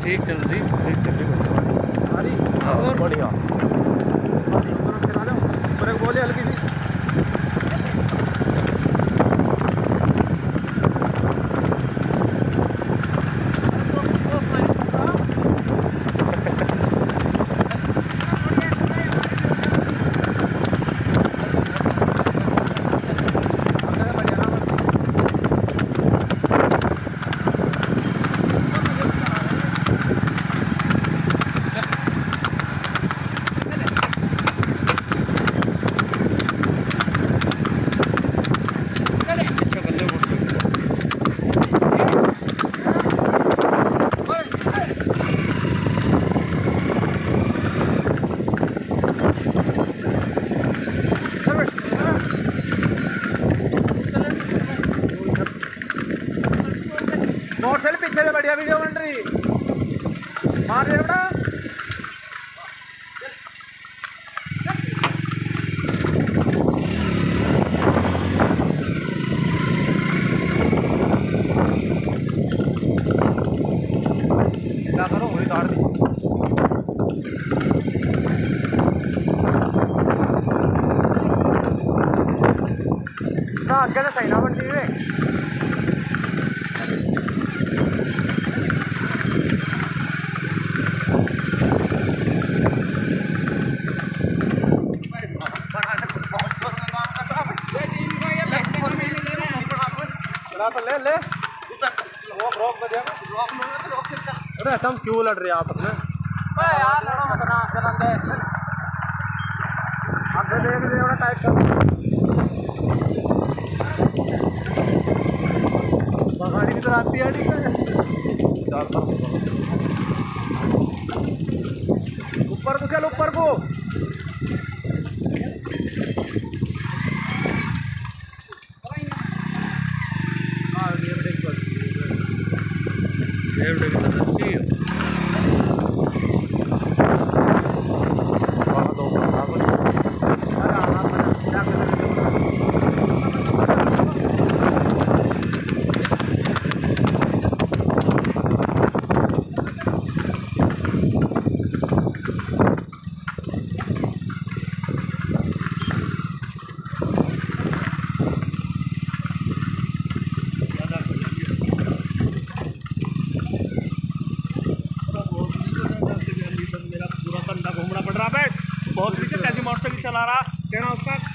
ठीक चल रही बढ़िया। ब्रेक बोले हल्की सी। मोटरसाइकिल पीछे से बढ़िया वीडियो बन रही। मार दे बेटा। क्या करो वही काट दी। ना आगे तो सही ना बनती है। ले ले रोक बजेगा। अरे तुम क्यों लड़ रहे आपस में? यार लड़ो मत ना चलंदे। आगे देख ले बड़ा टाइट कर। बगाड़ी की तरह आती है ठीक है। ऊपर को चल ऊपर को। बहुत कैसी मोटरसाइकिल चला रहा, कहना उसका